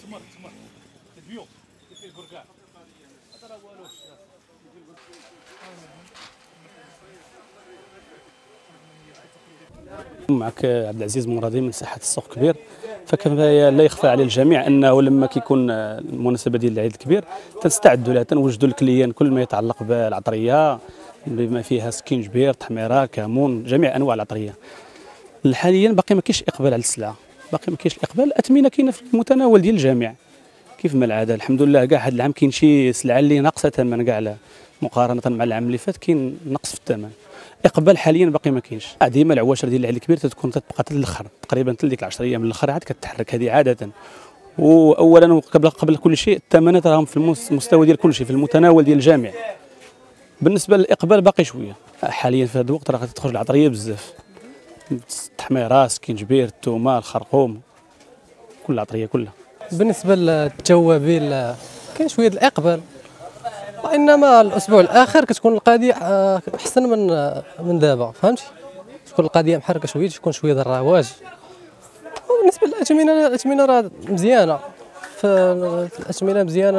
معك عبد العزيز مرادي من ساحه السوق كبير. فكما لا يخفى على الجميع انه لما كيكون المناسبه ديال العيد الكبير تنستعدوا لها، تنوجدوا الكليان كل ما يتعلق بالعطريه بما فيها سكينجبير، تحميره، كمون، جميع انواع العطريه. حاليا باقي ما كاينش اقبال على السلعه، باقي ما كاينش الاقبال. الاثمنه كاينه في المتناول ديال الجميع كيف ما العاده. الحمد لله كاع هذا العام كاين شي سلعه اللي ناقصه ثمن كاع مقارنه مع العام اللي فات، كاين نقص في الثمن. اقبال حاليا باقي ما كاينش. ديما العواشر ديال العيد الكبير تتكون تتبقى للاخر، تقريبا حتى ديك 10 ايام من الاخر عاد كتحرك هذه عاده. واولا وقبل كل شيء الثمنات راهم في المستوى ديال كل شيء، في المتناول ديال الجميع. بالنسبه للاقبال باقي شويه. حاليا في هذا الوقت راه غتخرج العطريه بزاف، التحميره، سكينجبير، الثومه، الخرقوم، كل العطريه كلها. بالنسبه للتوابل كاين شويه الاقبال، وانما الاسبوع الاخر كتكون القضيه احسن من دابا، فهمتي؟ تكون القضيه محركه شويه، تكون شويه د الرواج. وبالنسبه للاثمنه، الاثمنه راه مزيانه، الاثمنه مزيانه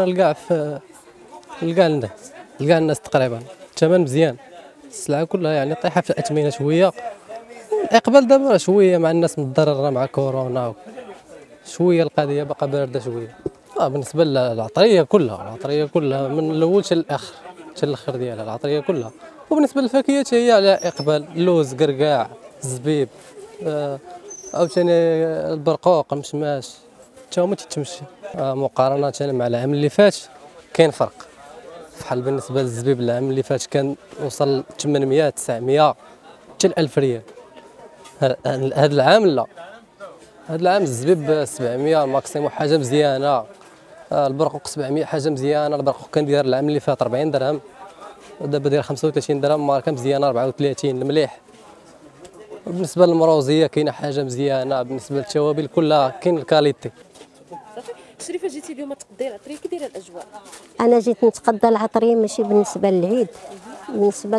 لكاع الناس تقريبا. الثمن مزيان، السلعه كلها يعني طايحه في الاثمنه شويه. الاقبال دابا شويه مع الناس متضرره مع كورونا، شويه القضيه باقا بارده شويه. بالنسبه للعطريه كلها، من الاول حتى الاخر، ديالها العطريه كلها. وبالنسبه للفاكهه هي على اقبال، اللوز، قرقاع، الزبيب، عاوتاني البرقوق، المشماش، حتى هما تيتمشى. مقارنه مع العام اللي فات كاين فرق. بحال بالنسبه للزبيب العام اللي فات كان وصل 800 900 حتى 1000 ريال. هذا العام لا، هذا العام الزبيب 700 ماكسيموم، حاجه مزيانه. البرقوق 700 حاجه مزيانه. البرقوق كان داير العام اللي فات 40 درهم، ودابا داير 35 درهم، ماركه مزيانه 34. المليح. بالنسبه للمروزيه كاينه حاجه مزيانه. بالنسبه للتوابل كلها كاين الكاليتي. شريفه جيتي اليوم تقضي العطريه، كي دايره الاجواء؟ انا جيت نتقضى العطريه ماشي بالنسبه للعيد، بالنسبه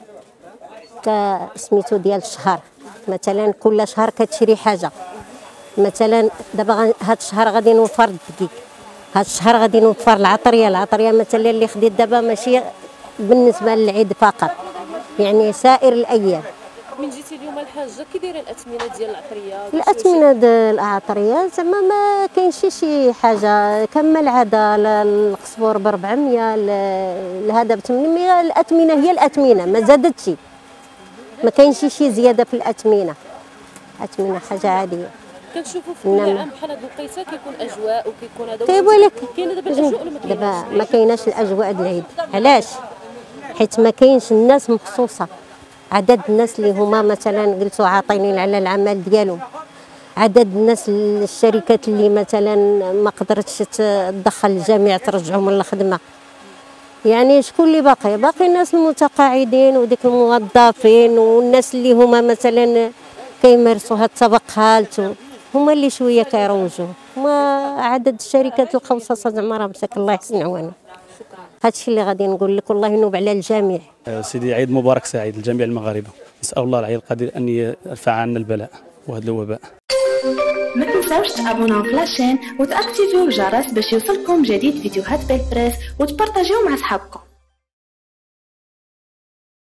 سميتو ديال الشهر. مثلا كل شهر كتشري حاجه. مثلا دابا هذا الشهر غادي نوفر الدقيق، هذا الشهر غادي نوفر العطريه مثلا اللي خديت دابا ماشي بالنسبه للعيد فقط، يعني سائر الايام. من جيتي اليوم الحاجه كي دايره الاثمنه ديال العطريه؟ الاثمنه ديال العطريه زعما ما كاينش شي حاجه كما العاده. القزبور ب 400، هذا ب 800. الاثمنه هي الاثمنه، ما زادتش، ما كاينش شي زياده في الاثمنه. الاثمنه حاجه عاديه. كنشوفوا في كل عام بحال هاد الوقيته كيكون اجواء وكيكون هذا. طيب ولكن كاينه دابا الاجواء ولا ما كايناش؟ دابا ما كايناش الاجواء ديال العيد. علاش؟ حيت ما كاينش الناس مخصوصه، عدد الناس اللي هما مثلا جلسوا عاطلين على العمل ديالهم، عدد الناس الشركات اللي مثلا ما قدرتش تدخل الجميع ترجعهم من الخدمه. يعني شكون اللي باقي الناس المتقاعدين وديك الموظفين والناس اللي هما مثلا كيمارسوا هاد الطبقات، هما اللي شويه كيروجوا. ما عدد الشركات الخاصه زعما راه مساك الله يحسن عوانه. هادشي اللي غادي نقول لك، والله ينوب على الجميع. سيدي عيد مبارك سعيد لجميع المغاربه. نسال الله العلي القدير ان يرفع عنا البلاء وهذا الوباء. ما تنساوش تابوناو في لاشين وتاكتيفيو الجرس باش يوصلكم جديد فيديوهات بالبريس وتبارطاجيو مع صحابكم.